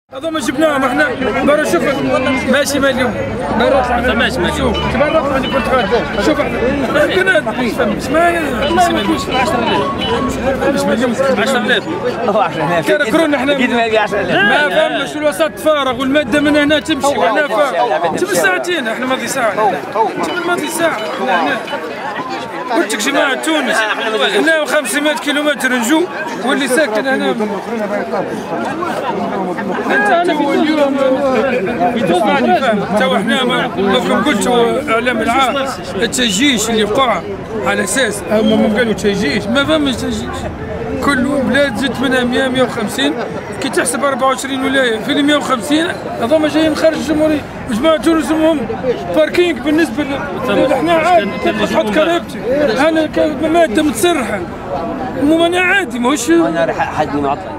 هذوما جبناهم احنا برا. شوف ماشي مليون برا. ماشي مليون. شوف برا اللي كنت خارج. شوف احنا كنا مش مليون 10000 كركرون احنا ما فهمش. الوسط تفارغ والماده من هنا تمشي وهنا فارغ. جيب ساعتين احنا ماضي ساعه. جيب ماضي ساعه احنا قلت لك جماعه تونس هنا 500 كيلومتر نجو واللي ساكن هنا. انت انا في اليوم اسمعني فاهم. تو احنا ما قلت اعلام العام التجيش اللي وقع على اساس هم قالوا تجيش ما فهمش تجيش. كل بلاد زدت منها 100 150 كي تحسب 24 ولايه في 150 هذوما جايين من خارج الجمهوريه. وجماعه تونس هم باركينغ بالنسبه احنا عادي تحط كرهبتي انا ماده متسرحه. انا عادي ماهوش انا حد معطل.